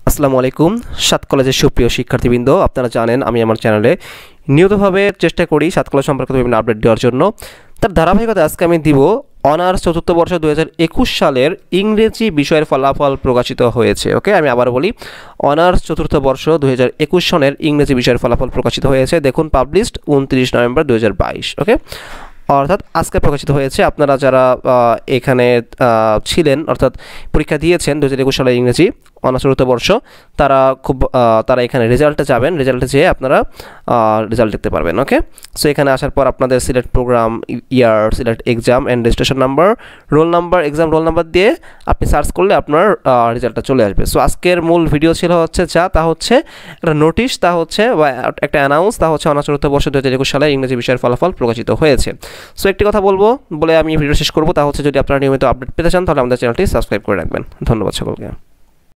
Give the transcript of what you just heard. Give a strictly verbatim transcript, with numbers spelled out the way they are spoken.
আসসালামু আলাইকুম। সাত কলেজের সুপ্রিয় শিক্ষার্থীবৃন্দ, আপনারা জানেন আমি আমার চ্যানেলে নিয়মিতভাবে চেষ্টা করি সাত কলেজ সম্পর্কিত বিভিন্ন আপডেট দেওয়ার জন্য। তার ধারাবাহিকতা আজকে আমি দিব অনার্স চতুর্থ বর্ষ দুই হাজার একুশ সালের ইংরেজি বিষয়ের ফলাফল প্রকাশিত হয়েছে। ওকে, আমি আবার বলি, অনার্স চতুর্থ বর্ষ দুই হাজার একুশ সনের ইংরেজি বিষয়ের ফলাফল প্রকাশিত হয়েছে। দেখুন, পাবলিশড উনত্রিশ নভেম্বর দুই হাজার বাইশ। ওকে, অর্থাৎ আজকে প্রকাশিত হয়েছে। আপনারা যারা এখানে ছিলেন, অর্থাৎ পরীক্ষা দিয়েছেন দু হাজার একুশ সালের ইংরেজি অনার্স চতুর্থ বর্ষ, তারা খুব তারা এখানে রেজাল্টে যাবেন, রেজাল্টে যেয়ে আপনারা রেজাল্ট দেখতে পারবেন। ওকে, সো এখানে আসার পর আপনাদের select program, year, select exam and registration number, roll number, exam roll number দিয়ে আপনি সার্চ করলে আপনার রেজাল্টটা চলে আসবে। সো আজকের মূল ভিডিও ছিল হচ্ছে যা তা হচ্ছে একটা নোটিশ, তা হচ্ছে বা একটা অ্যানাউন্স, তা হচ্ছে অনার্স চতুর্থ বর্ষ দু হাজার একুশ সালে ইংরেজি বিষয়ের ফলাফল প্রকাশিত হয়েছে। সো একটি কথা বলবো বলে আমি ভিডিও শেষ করবো, তা হচ্ছে যদি আপনারা নিয়মিত আপডেট পেতে চান তাহলে আমাদের চ্যানেলটি সাবস্ক্রাইব করে রাখবেন। ধন্যবাদ সকলকে।